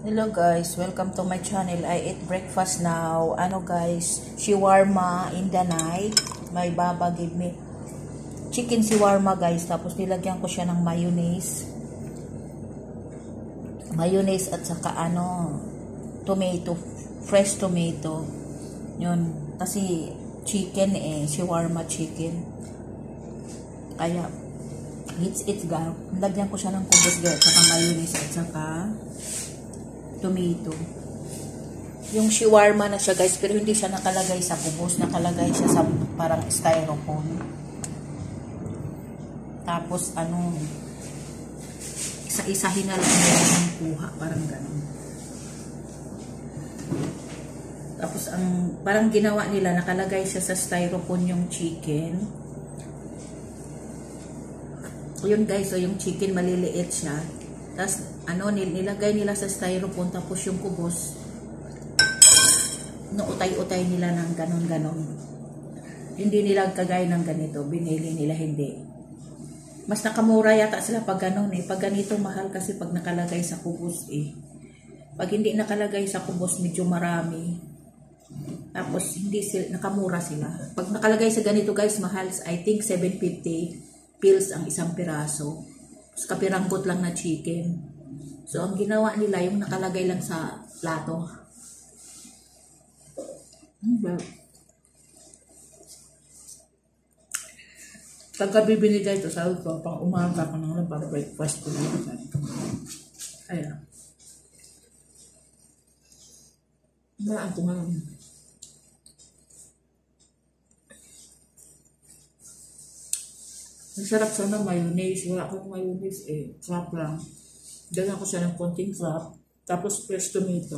Hello guys, welcome to my channel. I eat breakfast now. Ano guys, shawarma in the night. My baba gave me chicken shawarma guys. Tapos nilagyan ko siya ng mayonnaise. Mayonnaise at saka tomato, fresh tomato. Yun, kasi chicken shawarma chicken. Kaya it's ga. Nilagyan ko siya ng kubos guys, at saka mayonnaise at saka tomato. Yung shawarma na siya guys, pero hindi siya nakalagay sa kubos, nakalagay siya sa parang styrofoam. Tapos isa-isahin na lang yung kuha, parang ganun. Tapos parang ginawa nila, nakalagay siya sa styrofoam yung chicken. Yun guys, so yung chicken maliliit siya. Tapos nilagay nila sa styrofoam, tapos yung kubos utay-utay nila ng ganon-ganon. Hindi nila kagaya ng ganito, binili nila hindi. Mas nakamura yata sila pag ganon pag ganito mahal kasi pag nakalagay sa kubos Pag hindi nakalagay sa kubos medyo marami. Tapos hindi sila, nakamura sila. Pag nakalagay sa ganito guys, mahal, I think 750 pills ang isang piraso. Tapos kapiranggot lang na chicken. So, ang ginawa nila, yung nakalagay lang sa plato. Pagkabi binigay ito, sabi ko, pang umaga ko nang para breakfast ko lang. Ayan. Naan ko nga. Ang sarap sana mayonnaise. Wala akong mayonnaise Crap lang. Dagan ko siya ng konting crap. Tapos fresh tomato.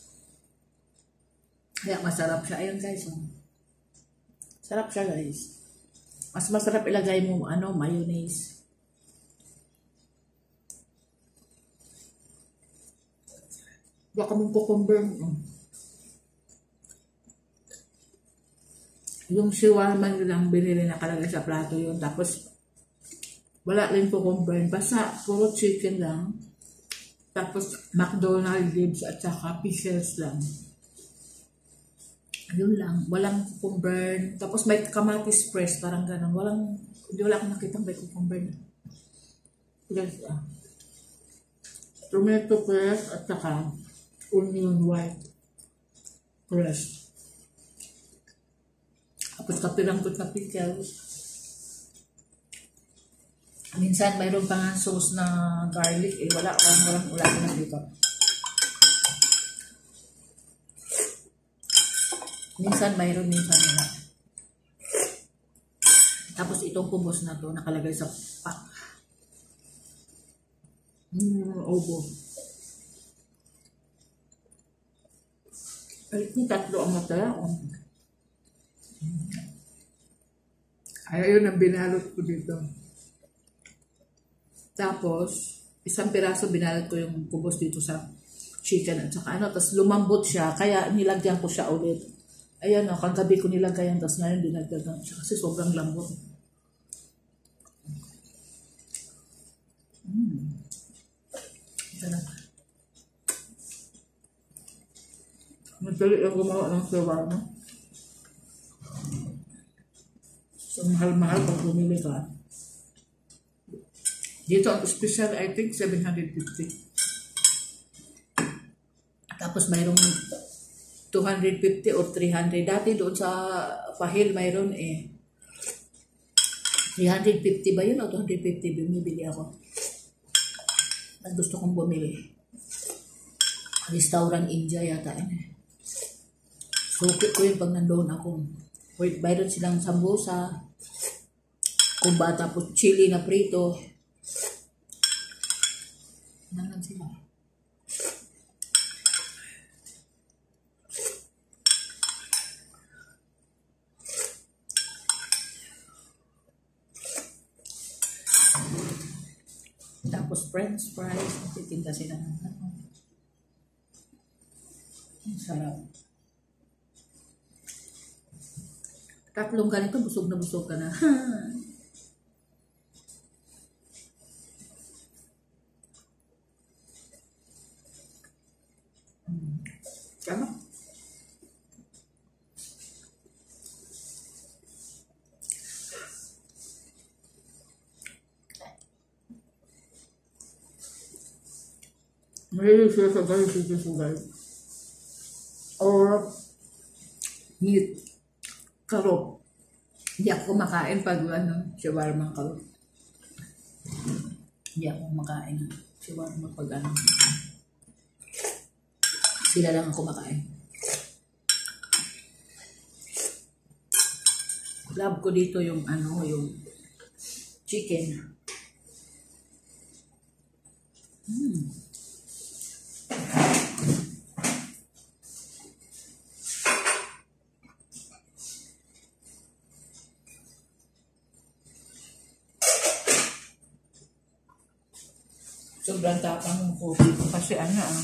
Kaya masarap siya. Ayun guys. Sarap siya guys. Mas masarap ilagay mo mayonnaise. Baka mong cucumber. Yung shawarma nilang binili na kalagay sa plato yun. Tapos wala rin cucumber. Basta puro chicken lang. Tapos McDonald's ribs at saka pickles lang. Yun lang. Walang cucumber. Tapos may kamatis press. Parang ganun. Hindi wala akong nakita may cucumber na. Yes, tomato press at saka onion white press. Tapos kapiranggot na pickles. Minsan mayroon pa nga sauce na garlic. Wala na dito. Minsan mayroon, minsan wala. Tapos itong kubos na to nakalagay sa pack. Obo. Ay, kung tatlo ang mataya. Ay, ayun ang binalot ko dito. Tapos, isang piraso binalot ko yung kubos dito sa chicken at saka tapos lumambot siya, kaya nilagyan ko siya ulit. Ayan kagabi ko nilagyan, tapos ngayon dinagdagan siya kasi sobrang lambot. Madali ang gumawa ng shawarma. So, mahal-mahal pag bumili ka. Dito ang special, I think, 750. Tapos mayroong 250 or 300. Dati doon sa Pahil mayroon 350 ba yun o 250 bumibili ako. At gusto kong bumili. Restaurant India yata Sukit ko yun pag nandoon ako. Mayroon silang sambusa, kumba, tapos chili na prito. Nanan sila. Tapos french fries, titinda sila ng ang sarap. Tatlong ganito, busog na busog ka na. Tama? Mahilig sila sa galing sugal. Or meat. Karot. Hindi ako kumakain pag shawarma karot. Hindi ako kumakain ng shawarma pag sila lang ako kumakain. Love ko dito yung yung chicken. Sobrang tapang ng coffee ko kasi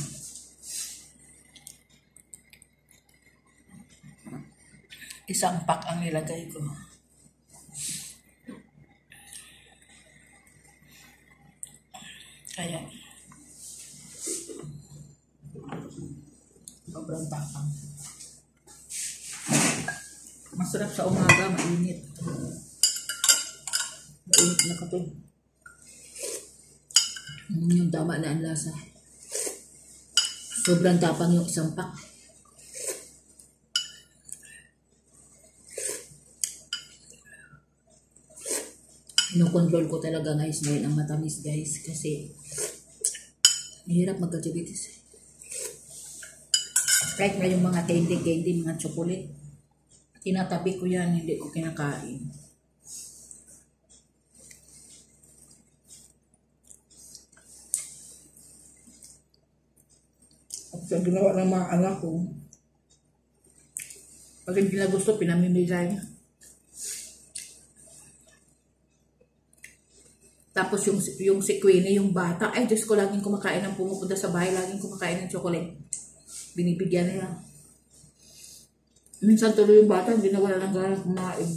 isang pack ang nilagay ko. Kaya sobrang tapang. Masarap sa umaga, mainit. Mainit na kape. Yung tama na ang lasa. Sobrang tapang yung isang pack. Ino-control ko talaga guys ngayon ang matamis guys kasi mahirap magka-diabetes. Kahit na yung mga candy, mga chocolate, tinatabi ko yan, hindi ko kinakain. At sa ginawa ng mga anak ko, pag hindi na gusto, pinamimigay. Tapos yung si Queenie, yung bata, ay Diyos ko, laging kumakain ng pumupunta sa bahay, laging kumakain ng chocolate. Binibigyan nila. Minsan tuloy yung bata, hindi na wala ng ganang kumain.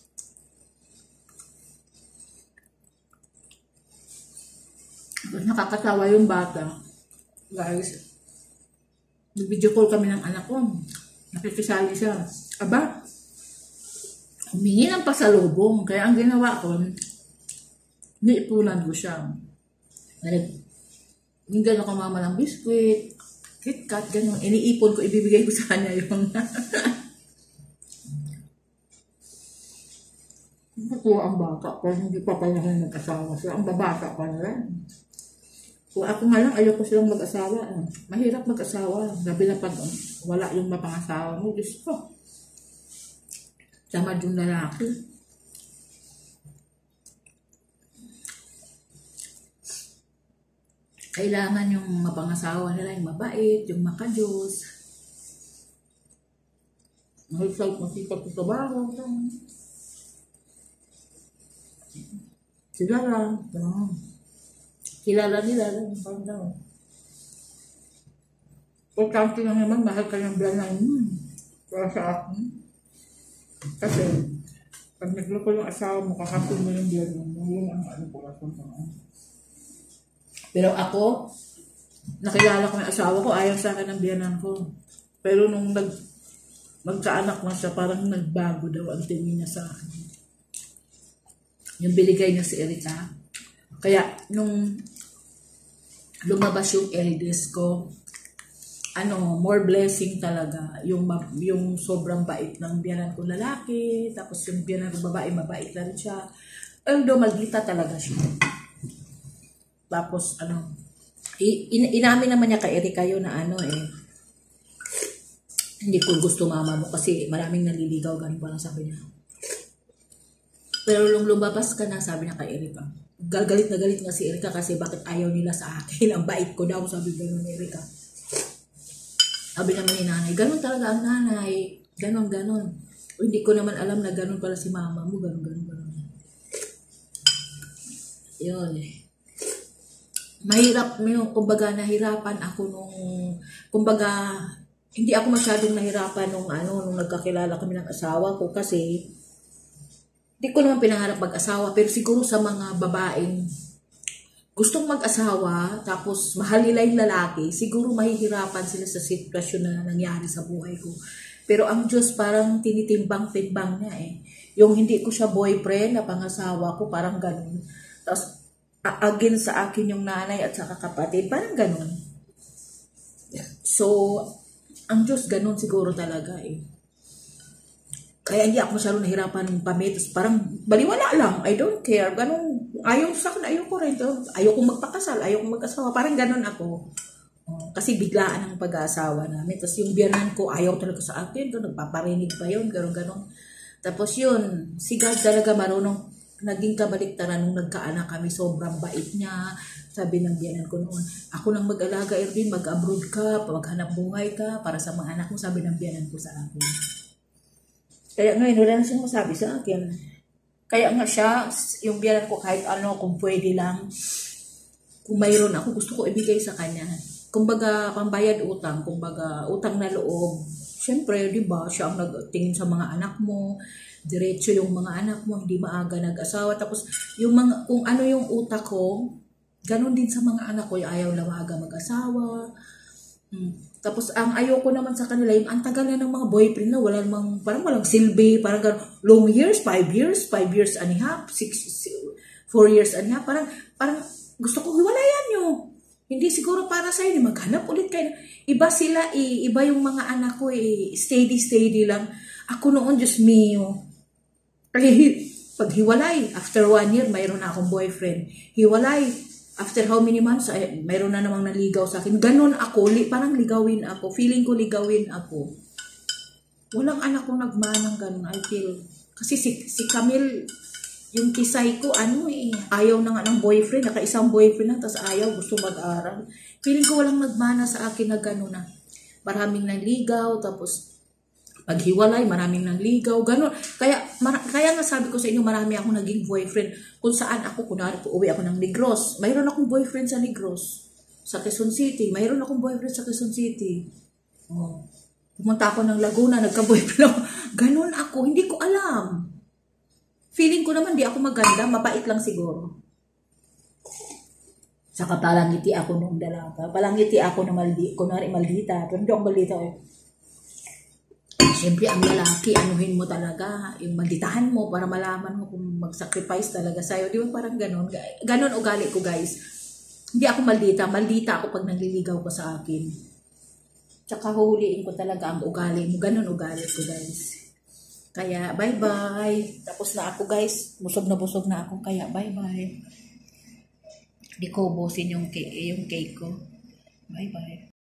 Nakakatawa yung bata. Guys, video call kami ng anak ko. Nakikisali siya. Aba, humingi ng pasalubong. Kaya ang ginawa ko, niipunan ko siya. Yung gano'n ka mama ng biskuit, KitKat, gano'n. Iniipon ko, ibibigay ko sa kanya yung natuwa ang bata, pero hindi pa pala nag-asawa siya. Ang babata pa nila. Kung ako nga lang, ayoko silang mag-asawa. Mahirap mag-asawa. Gabi na pag wala yung mapangasawa mo. Diyos ko. Tamad yung lalaki. Kailangan yung mapangasawa nila, yung mabait, yung makajos. Masipag sa trabaho. Sila lang. Kilala nila lang. Importante lang naman, mahal ka ng biyanan mo. Para sa akin. Kasi, pag nagloko yung asawa mo, kakapin mo yung biyanan mo. Yun ang para sa akin. Pero ako, nakilala ko ng asawa ko, ayaw sa akin ng biyanan ko. Pero nung magkaanak na siya, parang nagbago daw ang tingin niya sa akin. Yung biligay niya si Erika. Kaya, nung lumabas yung eldest ko, more blessing talaga. Yung sobrang bait ng biyanan ko lalaki, tapos yung biyanan ko babae, mabait lang siya. Although, maldita talaga siya. Tapos, inamin naman niya kay Erika yun na hindi ko gusto mama mo kasi maraming naliligaw, ganun pa lang sabi niya. Pero nung lumabas ka na, sabi niya kay Erika, galit na galit nga si Erika kasi bakit ayaw nila sa akin. Ang bait ko daw, sabi gano'n ni Erika. Sabi naman ni nanay, gano'n talaga ang nanay. Gano'n. O hindi ko naman alam na gano'n pala si mama mo. Gano'n. Yun Mahirap yung, kumbaga nahirapan ako kumbaga, hindi ako masyadong nahirapan nung nagkakilala kami ng asawa ko kasi hindi ko naman pinangarap mag-asawa, pero siguro sa mga babaeng gustong mag-asawa, tapos mahal nila yung lalaki, siguro mahihirapan sila sa sitwasyon na nangyari sa buhay ko. Pero ang Diyos parang tinitimbang-timbang niya eh. Yung hindi ko siya boyfriend na pangasawa ko, parang ganun. Tapos, again sa akin yung nanay at saka kapatid, parang ganun. So, ang Diyos ganun siguro talaga eh. Kaya hindi ako masyadong nahirapan ng pamitos. Parang baliwala lang. I don't care. Ganun. Ayaw sa akin. Ayaw ko rin. Ayaw kong magpakasal. Ayaw kong mag-asawa. Parang ganun ako. Kasi biglaan ang pag-aasawa namin. Tapos yung biyanan ko, ayaw talaga sa akin. Nagpaparinig pa yun. Ganun. Tapos yun, si God talaga marunong. Naging kabaliktaran nung nagkaanak kami. Sobrang bait niya. Sabi ng biyanan ko noon, ako nang mag-alaga, Erwin, mag-abroad ka, maghanap buhay ka para sa mga anak mo. Sabi ng biyanan ko sa akin. Kaya ngayon, wala na siyang masabi sa akin. Kaya nga siya, yung biyanan ko kahit ano, kung pwede lang, kung mayroon ako, gusto ko ibigay sa kanya. Kumbaga, pambayad utang, kumbaga, utang na loob. Siyempre, di ba, siya ang nagtingin sa mga anak mo, diretso yung mga anak mo, hindi maaga nag-asawa. Tapos, yung mga, kung ano yung utak ko, ganun din sa mga anak ko, yung ayaw na maaga mag-asawa. Tapos ang ayoko naman sa kanila, yung ang tagal na ng mga boyfriend na wala namang, parang walang silbi, parang long years, 5 years and a half, 4 years and a half, parang gusto ko hiwalayan nyo. Hindi siguro para sa inyo, maghanap ulit kayo. Iba sila iba yung mga anak ko steady lang. Ako noon, Diyos mio. Pag hiwalay, after 1 year, mayroon na akong boyfriend. Hiwalay, after how many months, mayroon na namang naligaw sa akin. Ganon ako, parang ligawin ako. Feeling ko ligawin ako. Walang anak kong nagmanang ganon, I feel. Kasi si Camille, yung kisay ko, ayaw na nga ng boyfriend. Naka-isang boyfriend na, tapos ayaw, gusto mag-aral. Feeling ko walang nagmana sa akin na ganon na. Maraming nanligaw, tapos paghiwalay, maraming nangligaw, gano'n. Kaya nga sabi ko sa inyo, marami akong naging boyfriend. Kung saan ako, kunwari po, uwi ako ng Negros. Mayroon akong boyfriend sa Negros. Sa Quezon City. Mayroon akong boyfriend sa Quezon City. Pumunta ako ng Laguna, nagka-boyfriend ako. Gano'n ako, hindi ko alam. Feeling ko naman, di ako maganda, mabait lang siguro. Saka palangiti ako nung dalaga. Palangiti ako na kunwari maldita. Pero hindi ako maldita eh. Siyempre, ang lalaki, anuhin mo talaga, yung malditahan mo para malaman mo kung mag-sacrifice talaga sa'yo. Di ba parang ganon? Ganon ugali ko, guys. Hindi ako maldita. Maldita ako pag nanliligaw ko sa akin. Tsaka huhuliin ko talaga ang ugali mo. Ganon ugali ko, guys. Kaya, bye-bye. Tapos na ako, guys. Busog na ako. Kaya, bye-bye. Di ko ubusin yung cake ko. Bye-bye.